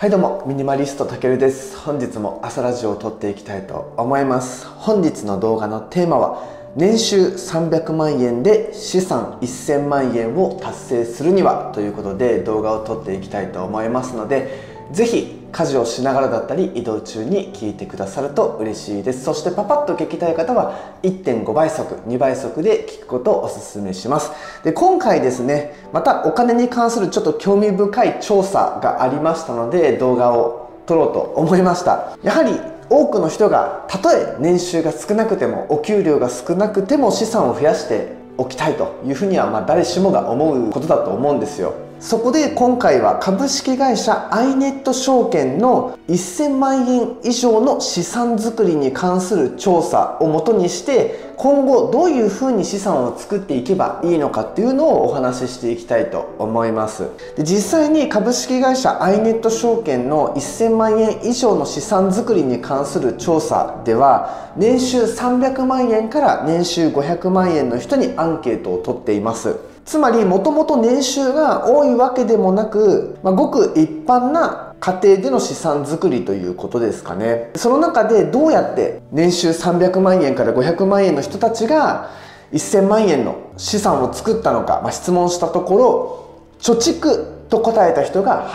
はいどうも、ミニマリストたけるです。本日も朝ラジオを撮っていきたいと思います。本日の動画のテーマは、年収300万円で資産1000万円を達成するにはということで動画を撮っていきたいと思いますので、ぜひ家事をしながらだったり移動中に聞いてくださると嬉しいです。そしてパパッと聞きたい方は 1.5 倍速、2倍速で聞くことをお勧めします。で、今回ですね、またお金に関するちょっと興味深い調査がありましたので動画を撮ろうと思いました。やはり多くの人がたとえ年収が少なくてもお給料が少なくても資産を増やしておきたいというふうには誰しもが思うことだと思うんですよ。そこで今回は株式会社アイネット証券の1000万円以上の資産作りに関する調査をもとにして今後どういうふうに資産を作っていけばいいのかっていうのをお話ししていきたいと思います。で、実際に株式会社アイネット証券の1000万円以上の資産作りに関する調査では年収300万円から年収500万円の人にアンケートを取っています。つまりもともと年収が多いわけでもなく、ごく一般な家庭での資産作りということですかね。その中でどうやって年収300万円から500万円の人たちが1000万円の資産を作ったのか、質問したところ、貯蓄と答えた人が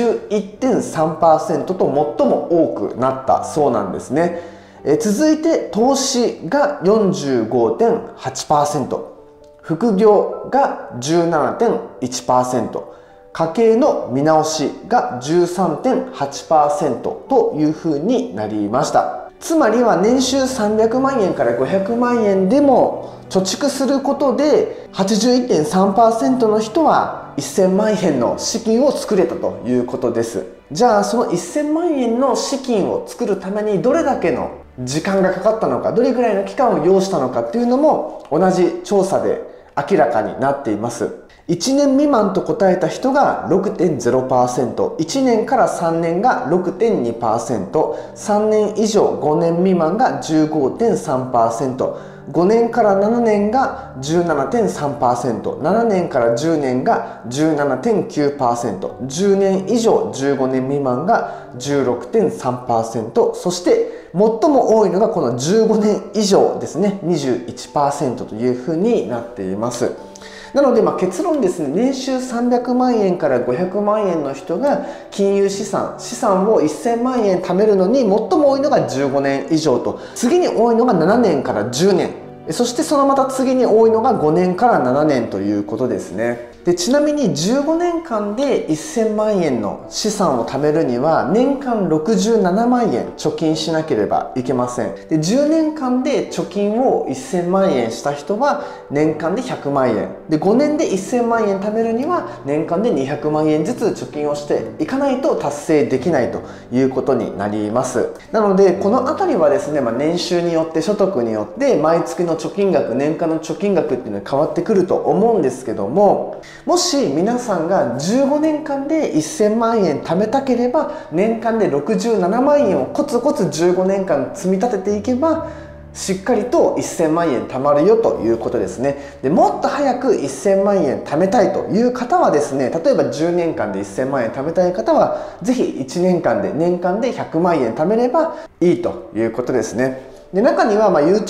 81.3% と最も多くなったそうなんですね。続いて投資が 45.8%、副業が 17.1%、家計の見直しが 13.8% というふうになりました。つまりは年収300万円から500万円でも貯蓄することで 81.3% の人は1000万円の資金を作れたということです。じゃあその1000万円の資金を作るためにどれだけの時間がかかったのか、どれぐらいの期間を要したのかっていうのも同じ調査で明らかになっています。1年未満と答えた人が 6.0%、1年から3年が 6.2%、3年以上5年未満が 15.3%、5年から7年が 17.3%、7年から10年が 17.9%、10年以上15年未満が 16.3%、そして最も多いのがこの15年以上ですね、21% というふうになっています。なので結論ですね、年収300万円から500万円の人が金融資産を1000万円貯めるのに最も多いのが15年以上と、次に多いのが7年から10年、そしてそのまた次に多いのが5年から7年ということですね。で、ちなみに15年間で1000万円の資産を貯めるには年間67万円貯金しなければいけません。で、10年間で貯金を1000万円した人は年間で100万円。で、5年で1000万円貯めるには年間で200万円ずつ貯金をしていかないと達成できないということになります。なので、このあたりはですね、年収によって所得によって毎月の貯金額、年間の貯金額っていうのは変わってくると思うんですけども、もし皆さんが15年間で1000万円貯めたければ年間で67万円をコツコツ15年間積み立てていけばしっかりと1000万円貯まるよということですね。で、もっと早く1000万円貯めたいという方はですね、例えば10年間で1000万円貯めたい方はぜひ1年間で年間で100万円貯めればいいということですね。で、中には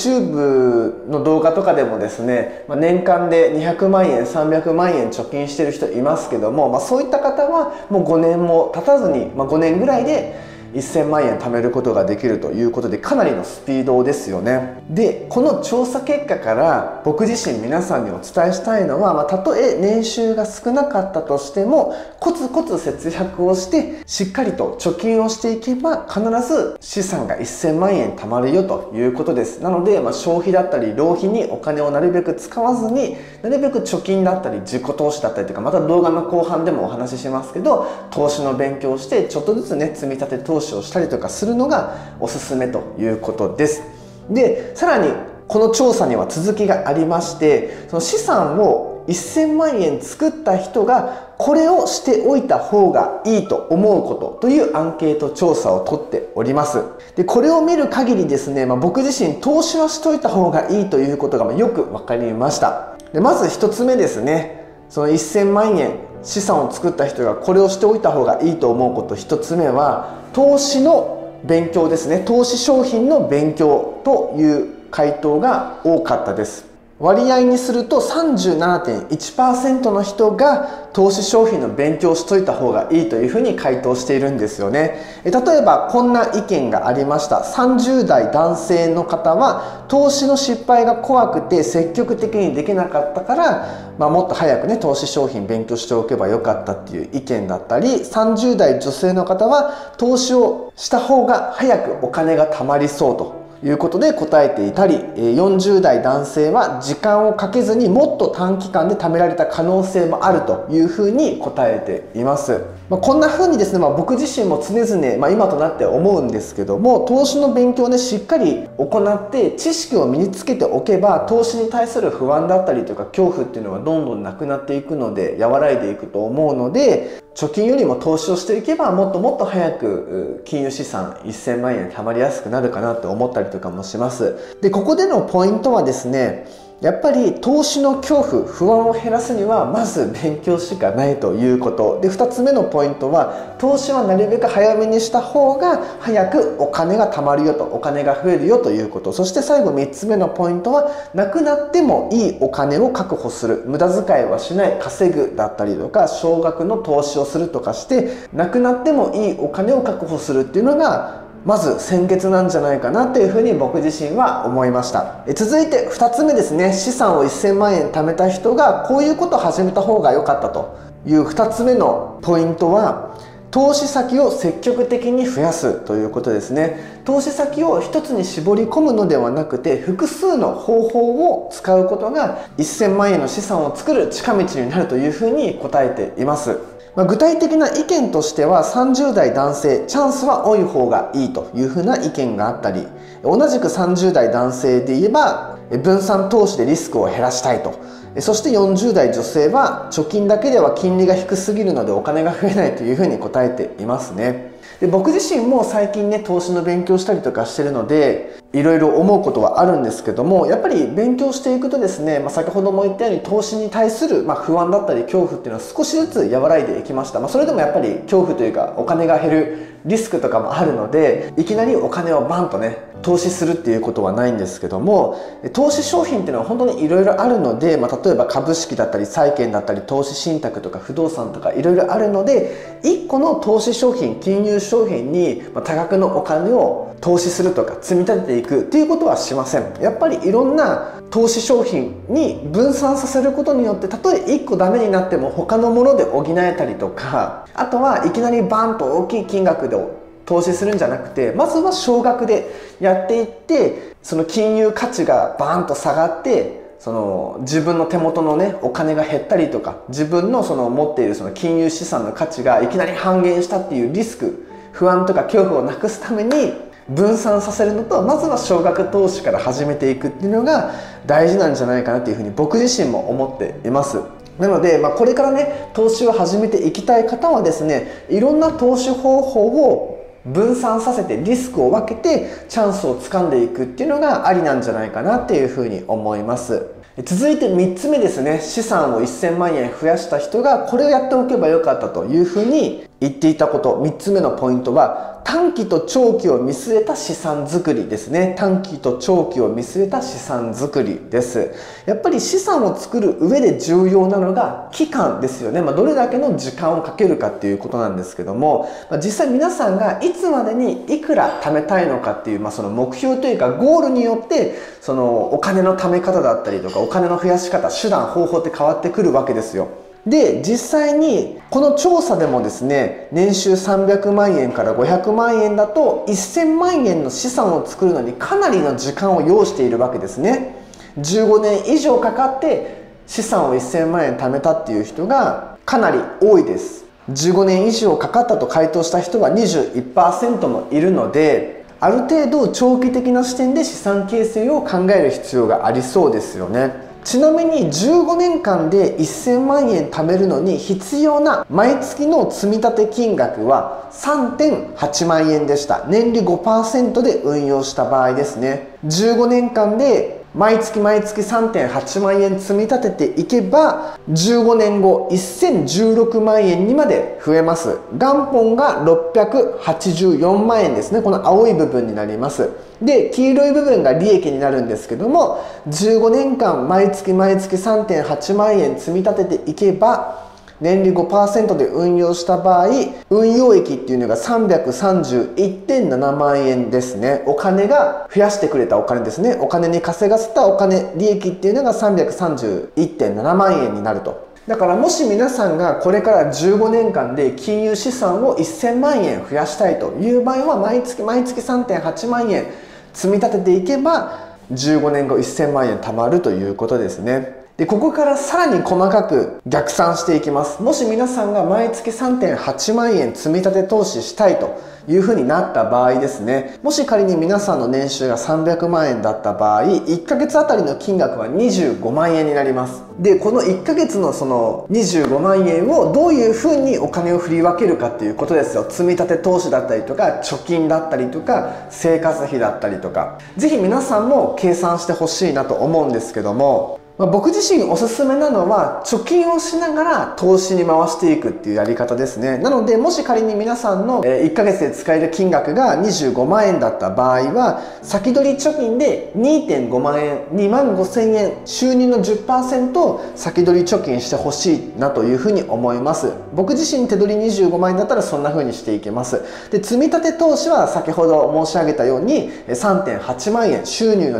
YouTube の動画とかでもですね、年間で200万円300万円貯金してる人いますけども、そういった方はもう5年も経たずに、5年ぐらいで1000万円貯めることができるということで、かなりのスピードですよね。で、この調査結果から僕自身皆さんにお伝えしたいのは、たとえ年収が少なかったとしてもコツコツ節約をしてしっかりと貯金をしていけば必ず資産が1000万円貯まるよということです。なので、消費だったり浪費にお金をなるべく使わずに、なるべく貯金だったり自己投資だったりとか、また動画の後半でもお話ししますけど、投資の勉強をしてちょっとずつね、積み立て投資をしたりとかするのがおすすめということです。で、さらにこの調査には続きがありまして、その資産を1000万円作った人がこれをしておいた方がいいと思うことというアンケート調査を取っております。で、これを見る限りですね、僕自身投資はしといた方がいいということがよく分かりました。で、まず1つ目ですね、その1000万円資産を作った人がこれをしておいた方がいいと思うこと、1つ目は投資の勉強ですね。投資商品の勉強という回答が多かったです。割合にすると 37.1% の人が投資商品の勉強をしといた方がいいというふうに回答しているんですよね。例えばこんな意見がありました。30代男性の方は投資の失敗が怖くて積極的にできなかったから、もっと早くね投資商品勉強しておけばよかったっていう意見だったり、30代女性の方は投資をした方が早くお金が貯まりそうということで答えていたり、40代男性は時間をかけずにもっと短期間で貯められた可能性もあるというふうに答えています。こんなふうにですね、僕自身も常々、今となって思うんですけども、投資の勉強をねしっかり行って知識を身につけておけば、投資に対する不安だったりとか恐怖っていうのはどんどんなくなっていくので、和らいでいくと思うので、貯金よりも投資をしていけばもっともっと早く金融資産1000万円貯まりやすくなるかなって思ったりとかもします。で、ここでのポイントはですね、やっぱり投資の恐怖、不安を減らすにはまず勉強しかないということで、2つ目のポイントは投資はなるべく早めにした方が早くお金が貯まるよと、お金が増えるよということ。そして最後3つ目のポイントは、なくなってもいいお金を確保する、無駄遣いはしない、稼ぐだったりとか少額の投資をするとかして、なくなってもいいお金を確保するっていうのがまず先決なんじゃないかなというふうに僕自身は思いました。続いて2つ目ですね。資産を1000万円貯めた人がこういうことを始めた方が良かったという2つ目のポイントは、投資先を積極的に増やすということですね。投資先を一つに絞り込むのではなくて、複数の方法を使うことが1000万円の資産を作る近道になるというふうに答えています。具体的な意見としては、30代男性チャンスは多い方がいいというふうな意見があったり、同じく30代男性で言えば分散投資でリスクを減らしたいと、そして40代女性は貯金だけでは金利が低すぎるのでお金が増えないというふうに答えていますね。で、僕自身も最近ね投資の勉強したりとかしてるので、いろいろ思うことはあるんですけども、やっぱり勉強していくとですね、先ほども言ったように投資に対する不安だったり恐怖っていうのは少しずつ和らいでいきました。それでもやっぱり恐怖というかお金が減るリスクとかもあるので、いきなりお金をバンとね投資するっていうことはないんですけども、投資商品っていうのは本当にいろいろあるので、例えば株式だったり債券だったり投資信託とか不動産とかいろいろあるので、1個の投資商品、金融商品に多額のお金を投資するとか積み立てていくっていうことはしません。やっぱりいろんな投資商品に分散させることによって、たとえ1個ダメになっても他のもので補えたりとか、あとはいきなりバンと大きい金額で投資するんじゃなくて、まずは少額でやっていって、その金融価値がバーンと下がって、自分の手元のねお金が減ったりとか、自分の持っている金融資産の価値がいきなり半減したっていうリスク、不安とか恐怖をなくすために分散させるのと、まずは少額投資から始めていくっていうのが大事なんじゃないかなというふうに僕自身も思っています。なので、これからね投資を始めていきたい方はですね、いろんな投資方法を分散させてリスクを分けてチャンスをつかんでいくっていうのがありなんじゃないかなっていうふうに思います。続いて3つ目ですね。資産を1000万円増やした人がこれをやっておけばよかったというふうに言っていたこと、3つ目のポイントは、短期と長期を見据えた資産作りですね。短期と長期を見据えた資産作りです。やっぱり資産を作る上で重要なのが期間ですよね。どれだけの時間をかけるかっていうことなんですけども、実際皆さんがいつまでにいくら貯めたいのかっていう、その目標というかゴールによって、そのお金の貯め方だったりとかお金の増やし方、手段方法って変わってくるわけですよ。で、実際にこの調査でもですね、年収300万円から500万円だと1000万円の資産を作るのにかなりの時間を要しているわけですね。15年以上かかって資産を1000万円貯めたっていう人がかなり多いです。15年以上かかったと回答した人は 21% もいるので、ある程度長期的な視点で資産形成を考える必要がありそうですよね。ちなみに15年間で1000万円貯めるのに必要な毎月の積立金額は 3.8 万円でした。年利 5% で運用した場合ですね。15年間で毎月毎月 3.8 万円積み立てていけば15年後1016万円にまで増えます。元本が684万円ですね。この青い部分になります。で、黄色い部分が利益になるんですけども、15年間毎月毎月 3.8 万円積み立てていけば年利 5% で運用した場合、運用益っていうのが 331.7 万円ですね。お金が増やしてくれたお金ですね。お金に稼がせたお金、利益っていうのが 331.7 万円になると。だからもし皆さんがこれから15年間で金融資産を1000万円増やしたいという場合は、毎月毎月 3.8 万円積み立てていけば15年後1000万円貯まるということですね。で、ここからさらに細かく逆算していきます。もし皆さんが毎月 3.8 万円積み立て投資したいというふうになった場合ですね、もし仮に皆さんの年収が300万円だった場合、1ヶ月あたりの金額は25万円になります。で、この1ヶ月のその25万円をどういうふうにお金を振り分けるかっていうことですよ。積み立て投資だったりとか、貯金だったりとか、生活費だったりとか。ぜひ皆さんも計算してほしいなと思うんですけども、僕自身おすすめなのは貯金をしながら投資に回していくっていうやり方ですね。なのでもし仮に皆さんの1ヶ月で使える金額が25万円だった場合は、先取り貯金で 2.5 万円、2万5千円、収入の 10% 先取り貯金してほしいなというふうに思います。僕自身手取り25万円だったらそんな風にしていけます。で、積み立て投資は先ほど申し上げたように 3.8 万円、収入の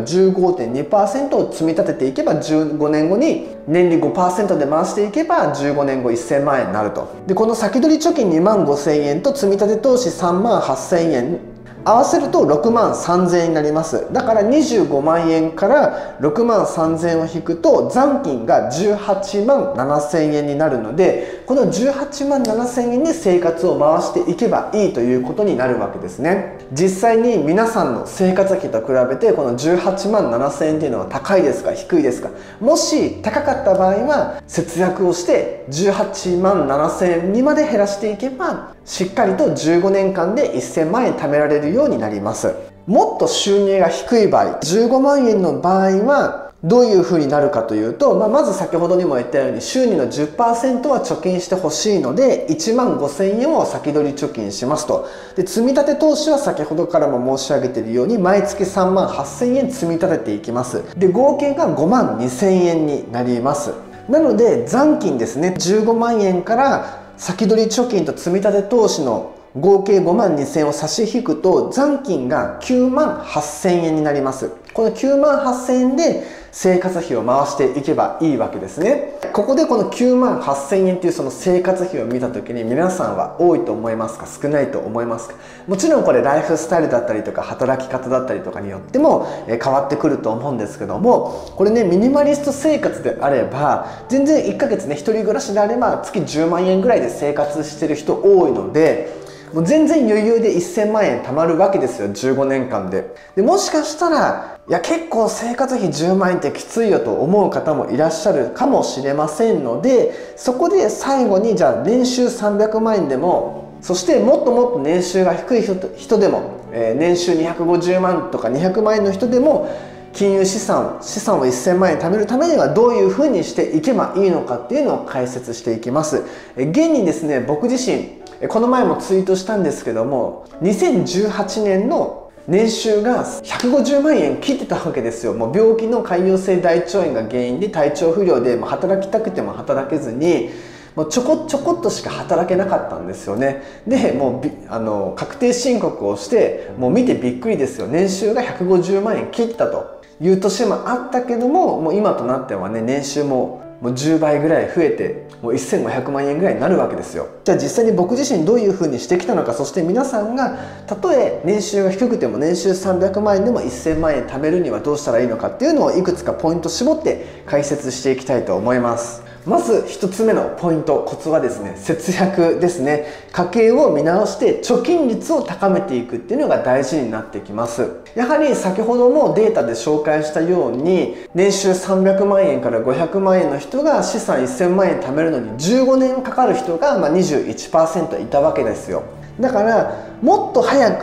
15.2% を積み立てていけば15年後に年利 5% で回していけば15年後1000万円になると。で、この先取り貯金2万5千円と積み立て投資3万8千円合わせると6万3千円になります。だから25万円から6万3千円を引くと残金が18万7千円になるので、この18万7千円に生活を回していけばいいということになるわけですね。実際に皆さんの生活費と比べてこの18万7千円っていうのは高いですか低いですか。もし高かった場合は節約をして18万7千円にまで減らしていけば、しっかりと15年間で1000万円貯められるようになります。もっと収入が低い場合、15万円の場合はどういう風になるかというと、まず先ほどにも言ったように収入の 10% は貯金してほしいので1万5千円を先取り貯金しますと。で、積み立て投資は先ほどからも申し上げているように毎月3万8千円積み立てていきます。で、合計が5万2千円になります。なので残金ですね、15万円から先取り貯金と積み立て投資の合計5万2千円を差し引くと残金が9万8千円になります。この9万8千円で生活費を回していけばいいわけですね。ここでこの9万8千円っていうその生活費を見た時に皆さんは多いと思いますか、少ないと思いますか。もちろんこれライフスタイルだったりとか働き方だったりとかによっても変わってくると思うんですけども、これね、ミニマリスト生活であれば全然1ヶ月ね、一人暮らしであれば月10万円ぐらいで生活してる人多いので、もう全然余裕で1000万円貯まるわけですよ、15年間で。で、もしかしたらいや結構生活費10万円ってきついよと思う方もいらっしゃるかもしれませんので、そこで最後にじゃあ年収300万円でも、そしてもっともっと年収が低い人でも、年収250万とか200万円の人でも金融資産を1000万円貯めるためにはどういうふうにしていけばいいのかっていうのを解説していきます。現にですね、僕自身この前もツイートしたんですけども、2018年の年収が150万円切ってたわけですよ。もう病気の潰瘍性大腸炎が原因で体調不良でもう働きたくても働けずに、もうちょこっとしか働けなかったんですよね。で、もう確定申告をしてもう見てびっくりですよ。年収が150万円切ったという年もあったけども、もう今となってはね、年収も10倍ぐらい増えてもう1500万円ぐらいになるわけですよ。じゃあ実際に僕自身どういうふうにしてきたのか、そして皆さんがたとえ年収が低くても年収300万円でも1000万円貯めるにはどうしたらいいのかっていうのをいくつかポイント絞って解説していきたいと思います。まず1つ目のポイント、コツはですね、節約ですね。家計を見直して貯金率を高めていくっていうのが大事になってきます。やはり先ほどもデータで紹介したように、年収300万円から500万円の人が資産1000万円貯めるのに15年かかる人が21% いたわけですよ。だからもっと早く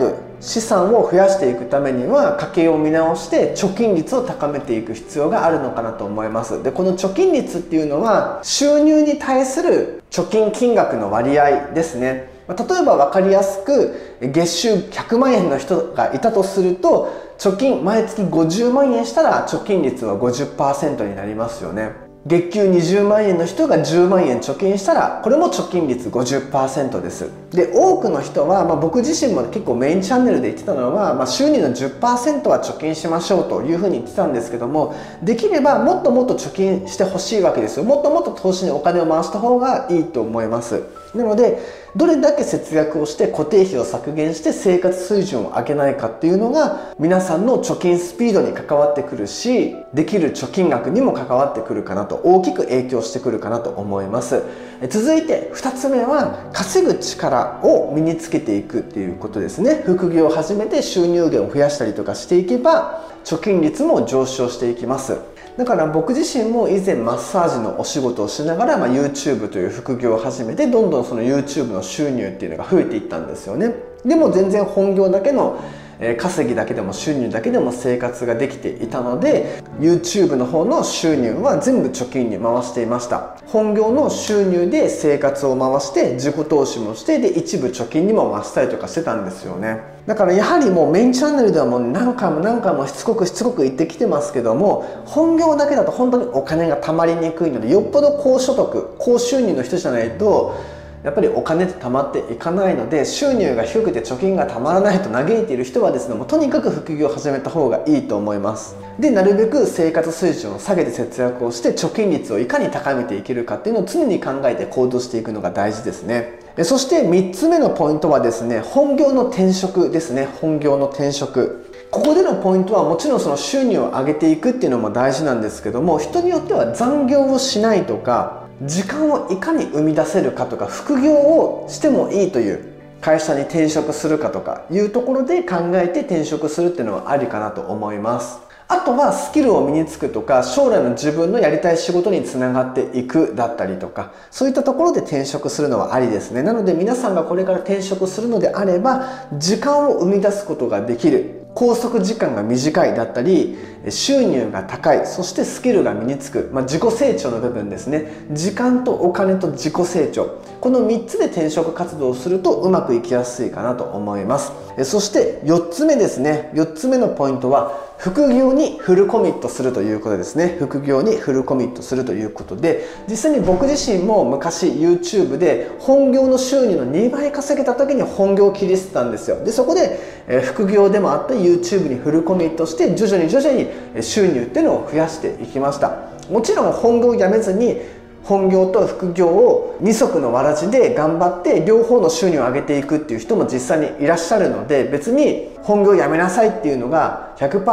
資産を増やしていくためには家計を見直して貯金率を高めていく必要があるのかなと思います。で、この貯金率っていうのは収入に対する貯金金額の割合ですね。例えば分かりやすく月収100万円の人がいたとすると、貯金毎月50万円したら貯金率は 50% になりますよね。月給20万円の人が10万円貯金したら、これも貯金率 50% です。で、多くの人は、僕自身も結構メインチャンネルで言ってたのは、収入の 10% は貯金しましょうというふうに言ってたんですけども、できればもっともっと貯金してほしいわけですよ。もっともっと投資にお金を回した方がいいと思います。なので、どれだけ節約をして固定費を削減して生活水準を上げないかっていうのが皆さんの貯金スピードに関わってくるし、できる貯金額にも関わってくるかなと、大きく影響してくるかなと思います。続いて2つ目は稼ぐ力を身につけていくっていうことですね。副業を始めて収入源を増やしたりとかしていけば貯金率も上昇していきます。だから僕自身も以前マッサージのお仕事をしながら、YouTube という副業を始めて、どんどんその YouTube の収入っていうのが増えていったんですよね。でも全然本業だけの稼ぎだけでも収入だけでも生活ができていたので、 YouTube の方の収入は全部貯金に回していました。本業の収入で生活を回して自己投資もして、で一部貯金にも回したりとかしてたんですよね。だからやはりもうメインチャンネルではもう何回もしつこく言ってきてますけども、本業だけだと本当にお金が貯まりにくいので、よっぽど高所得高収入の人じゃないとやっぱりお金って貯まっていかないので、収入が低くて貯金が貯まらないと嘆いている人はですね、もうとにかく副業を始めた方がいいと思います。で、なるべく生活水準を下げて節約をして貯金率をいかに高めていけるかっていうのを常に考えて行動していくのが大事ですね。そして3つ目のポイントはですね、本業の転職ですね。本業の転職、ここでのポイントはもちろんその収入を上げていくっていうのも大事なんですけども、人によっては残業をしないとか、時間をいかに生み出せるかとか、副業をしてもいいという会社に転職するかとかいうところで考えて転職するっていうのはありかなと思います。あとはスキルを身につくとか、将来の自分のやりたい仕事につながっていくだったりとか、そういったところで転職するのはありですね。なので皆さんがこれから転職するのであれば、時間を生み出すことができる、拘束時間が短いだったり、収入が高い、そしてスキルが身につく、自己成長の部分ですね。時間とお金と自己成長、この3つで転職活動をするとうまくいきやすいかなと思います。そして4つ目ですね。4つ目のポイントは副業にフルコミットするということですね。副業にフルコミットするということで、実際に僕自身も昔 YouTube で本業の収入の2倍稼げた時に本業を切り捨てたんですよ。で、そこで副業でもあった YouTube にフルコミットして、徐々に収入っていうのを増やしていきました。もちろん本業を辞めずに本業と副業を二足のわらじで頑張って両方の収入を上げていくっていう人も実際にいらっしゃるので、別に本業を辞めなさいっていうのが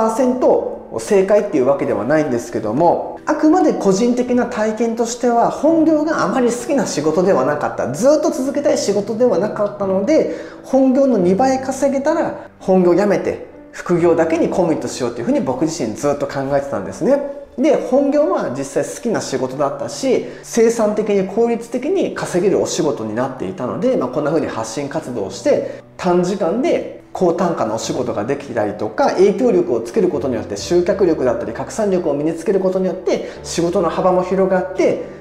100% 正解っていうわけではないんですけども、あくまで個人的な体験としては本業があまり好きな仕事ではなかった、ずっと続けたい仕事ではなかったので、本業の2倍稼げたら本業を辞めて副業だけにコミットしようというふうに僕自身ずっと考えてたんですね。で、本業は実際好きな仕事だったし、生産的に効率的に稼げるお仕事になっていたので、こんな風に発信活動をして短時間で高単価のお仕事ができたりとか、影響力をつけることによって集客力だったり拡散力を身につけることによって仕事の幅も広がって、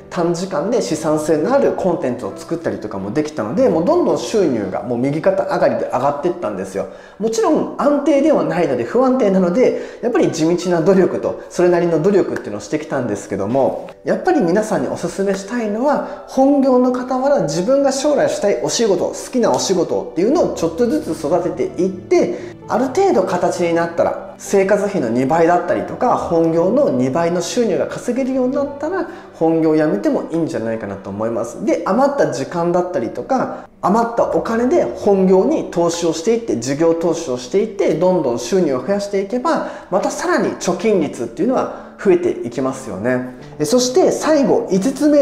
短時間で資産性のあるコンテンツを作ったりとかもできたので、もうどんどん収入がもう右肩上がりで上がっていったんですよ。もちろん安定ではないので不安定なので、やっぱり地道な努力とそれなりの努力っていうのをしてきたんですけども、やっぱり皆さんにおすすめしたいのは、本業の傍ら自分が将来したいお仕事、好きなお仕事っていうのをちょっとずつ育てていって、ある程度形になったら、生活費の2倍だったりとか本業の2倍の収入が稼げるようになったら本業を辞めてもいいんじゃないかなと思います。で、余った時間だったりとか余ったお金で本業に投資をしていって、事業投資をしていってどんどん収入を増やしていけば、またさらに貯金率っていうのは増えていきますよね。そして最後5つ目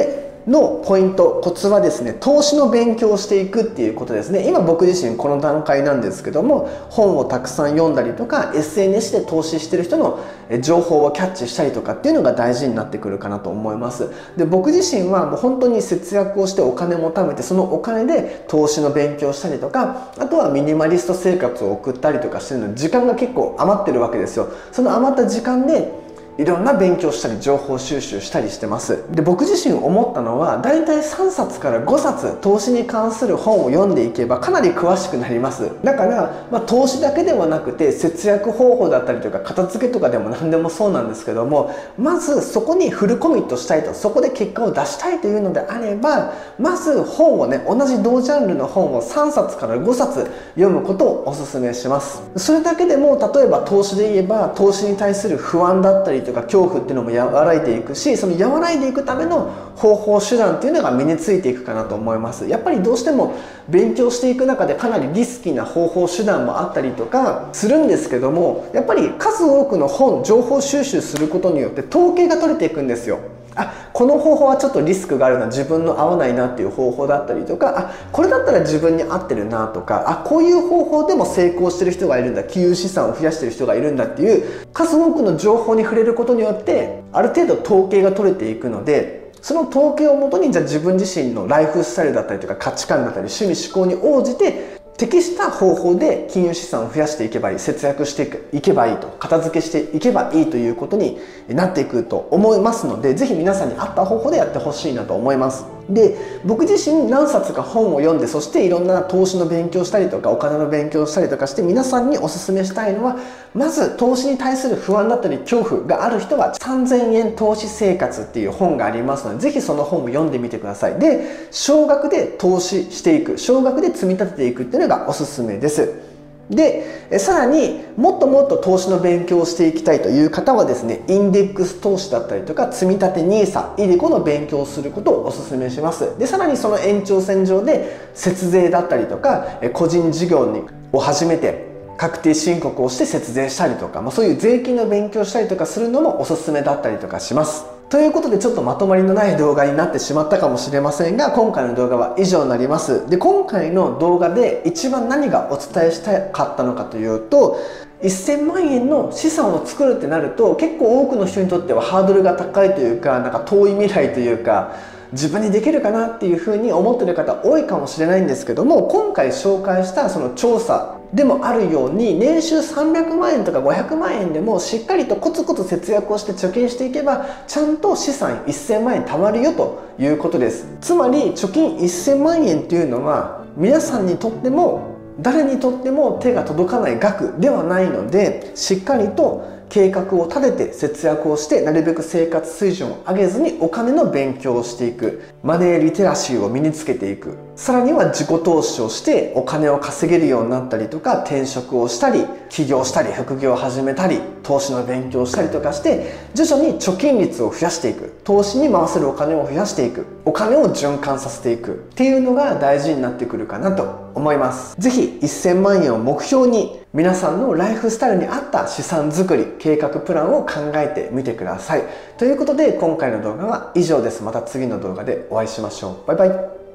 のポイント、コツはですね、投資の勉強をしていくっていうことですね。今僕自身この段階なんですけども、本をたくさん読んだりとか SNS で投資してる人の情報をキャッチしたりとかっていうのが大事になってくるかなと思います。で、僕自身はもう本当に節約をしてお金も貯めて、そのお金で投資の勉強したりとか、あとはミニマリスト生活を送ったりとかしてるので、時間が結構余ってるわけですよ。その余った時間でいろんな勉強したり情報収集したりしてます。で、僕自身思ったのは、だいたい3冊から5冊投資に関する本を読んでいけばかなり詳しくなります。だから、投資だけではなくて節約方法だったりとか片付けとかでも何でもそうなんですけども、まずそこにフルコミットしたいと、そこで結果を出したいというのであれば、まず本をね、同じ同ジャンルの本を3冊から5冊読むことをお勧めします。それだけでも、例えば投資で言えば投資に対する不安だったりとか恐怖っていうのも和らいでいくし、その和らいでいくための方法手段っていうのが身についていくかなと思います。やっぱりどうしても勉強していく中でかなりリスキーな方法手段もあったりとかするんですけども、やっぱり数多くの本、情報収集することによって統計が取れていくんですよ。あ、この方法はちょっとリスクがあるな、自分の合わないなっていう方法だったりとか、あ、これだったら自分に合ってるなとか、あ、こういう方法でも成功してる人がいるんだ、金融資産を増やしてる人がいるんだっていう数多くの情報に触れることによってある程度統計が取れていくので、その統計をもとにじゃあ自分自身のライフスタイルだったりとか価値観だったり趣味思考に応じて適した方法で金融資産を増やしていけばいい、節約していけばいいと、片付けしていけばいいということになっていくと思いますので、ぜひ皆さんに合った方法でやってほしいなと思います。で、僕自身何冊か本を読んで、そしていろんな投資の勉強したりとかお金の勉強したりとかして皆さんにおすすめしたいのは、まず投資に対する不安だったり恐怖がある人は3000円投資生活っていう本がありますので、ぜひその本を読んでみてください。で、少額で投資していく、少額で積み立てていくっていうのがおすすめです。で、さらにもっともっと投資の勉強をしていきたいという方はですね、インデックス投資だったりとか積み立て NISA、iDeCo の勉強をすることをお勧めします。で、さらにその延長線上で節税だったりとか個人事業を始めて確定申告をして節税したりとか、そういう税金の勉強したりとかするのもおすすめだったりとかします。ということで、ちょっとまとまりのない動画になってしまったかもしれませんが、今回の動画は以上になります。で、今回の動画で一番何がお伝えしたかったのかというと、1000万円の資産を作るってなると結構多くの人にとってはハードルが高いというか、なんか遠い未来というか、自分にできるかなっていうふうに思ってる方多いかもしれないんですけども、今回紹介したその調査でもあるように、年収300万円とか500万円でもしっかりとコツコツ節約をして貯金していけば、ちゃんと資産1000万円貯まるよということです。つまり貯金1000万円っていうのは皆さんにとっても誰にとっても手が届かない額ではないので、しっかりと計画を立てて節約をして、なるべく生活水準を上げずにお金の勉強をしていく、マネーリテラシーを身につけていく、さらには自己投資をしてお金を稼げるようになったりとか、転職をしたり起業したり副業を始めたり投資の勉強をしたりとかして、徐々に貯金率を増やしていく、投資に回せるお金を増やしていく、お金を循環させていくっていうのが大事になってくるかなと思います。ぜひ1000万円を目標に皆さんのライフスタイルに合った資産作り、計画プランを考えてみてください。ということで今回の動画は以上です。また次の動画でお会いしましょう。バイバイ。